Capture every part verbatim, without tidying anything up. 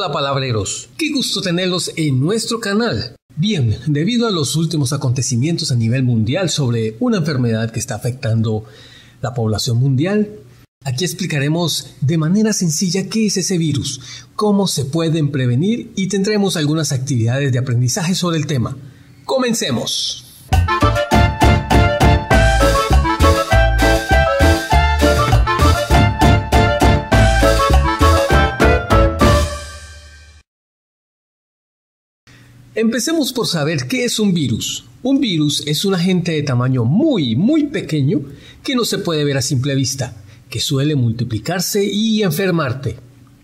Hola palabreros, qué gusto tenerlos en nuestro canal. Bien, debido a los últimos acontecimientos a nivel mundial sobre una enfermedad que está afectando la población mundial, aquí explicaremos de manera sencilla qué es ese virus, cómo se pueden prevenir y tendremos algunas actividades de aprendizaje sobre el tema. ¡Comencemos! Empecemos por saber qué es un virus. Un virus es un agente de tamaño muy, muy pequeño que no se puede ver a simple vista, que suele multiplicarse y enfermarte.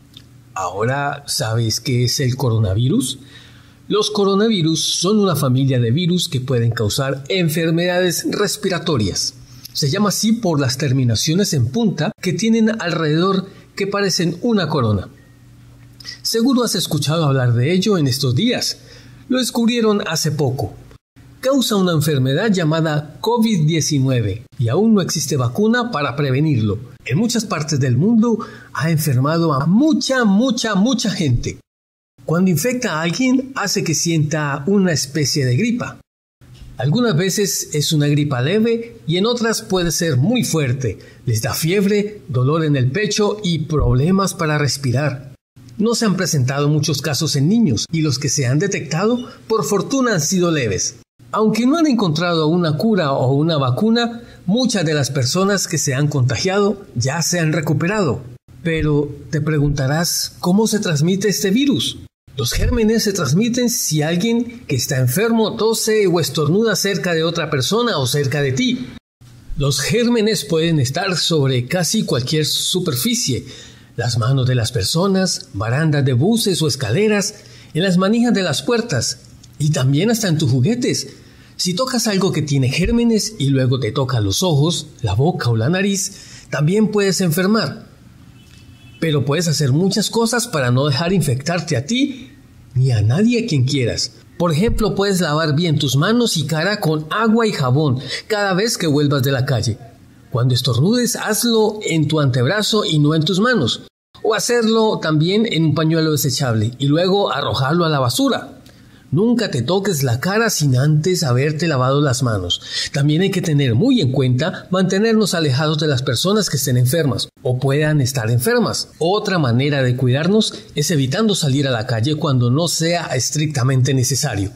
¿Ahora sabes qué es el coronavirus? Los coronavirus son una familia de virus que pueden causar enfermedades respiratorias. Se llama así por las terminaciones en punta que tienen alrededor que parecen una corona. Seguro has escuchado hablar de ello en estos días. Lo descubrieron hace poco. Causa una enfermedad llamada COVID diecinueve y aún no existe vacuna para prevenirlo. En muchas partes del mundo ha enfermado a mucha, mucha, mucha gente. Cuando infecta a alguien hace que sienta una especie de gripa. Algunas veces es una gripa leve y en otras puede ser muy fuerte. Les da fiebre, dolor en el pecho y problemas para respirar. No se han presentado muchos casos en niños y los que se han detectado, por fortuna, han sido leves. Aunque no han encontrado una cura o una vacuna, muchas de las personas que se han contagiado ya se han recuperado. Pero te preguntarás, ¿cómo se transmite este virus? Los gérmenes se transmiten si alguien que está enfermo tose o estornuda cerca de otra persona o cerca de ti. Los gérmenes pueden estar sobre casi cualquier superficie. Las manos de las personas, barandas de buses o escaleras, en las manijas de las puertas y también hasta en tus juguetes. Si tocas algo que tiene gérmenes y luego te toca los ojos, la boca o la nariz, también puedes enfermar. Pero puedes hacer muchas cosas para no dejar infectarte a ti ni a nadie a quien quieras. Por ejemplo, puedes lavar bien tus manos y cara con agua y jabón cada vez que vuelvas de la calle. Cuando estornudes, hazlo en tu antebrazo y no en tus manos. O hacerlo también en un pañuelo desechable y luego arrojarlo a la basura. Nunca te toques la cara sin antes haberte lavado las manos. También hay que tener muy en cuenta mantenernos alejados de las personas que estén enfermas o puedan estar enfermas. Otra manera de cuidarnos es evitando salir a la calle cuando no sea estrictamente necesario.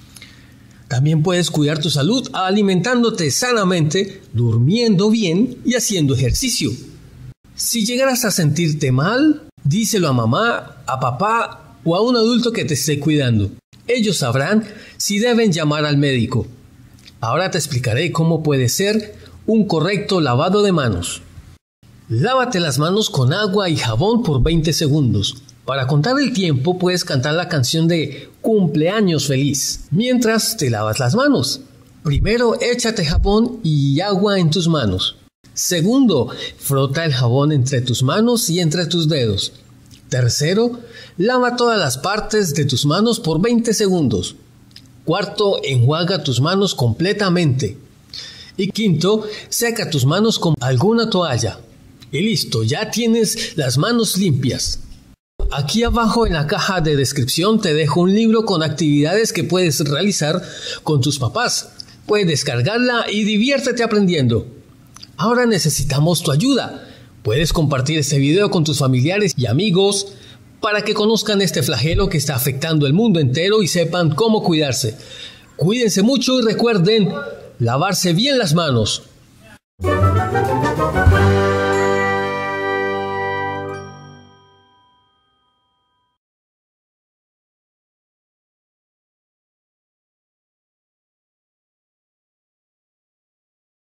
También puedes cuidar tu salud alimentándote sanamente, durmiendo bien y haciendo ejercicio. Si llegaras a sentirte mal, díselo a mamá, a papá o a un adulto que te esté cuidando. Ellos sabrán si deben llamar al médico. Ahora te explicaré cómo puede ser un correcto lavado de manos. Lávate las manos con agua y jabón por veinte segundos. Para contar el tiempo puedes cantar la canción de cumpleaños feliz mientras te lavas las manos. Primero, échate jabón y agua en tus manos. Segundo, frota el jabón entre tus manos y entre tus dedos. Tercero, lava todas las partes de tus manos por veinte segundos. Cuarto, enjuaga tus manos completamente. Y quinto, seca tus manos con alguna toalla. Y listo, ya tienes las manos limpias. Aquí abajo en la caja de descripción te dejo un libro con actividades que puedes realizar con tus papás. Puedes descargarla y diviértete aprendiendo. Ahora necesitamos tu ayuda. Puedes compartir este video con tus familiares y amigos para que conozcan este flagelo que está afectando el mundo entero y sepan cómo cuidarse. Cuídense mucho y recuerden lavarse bien las manos.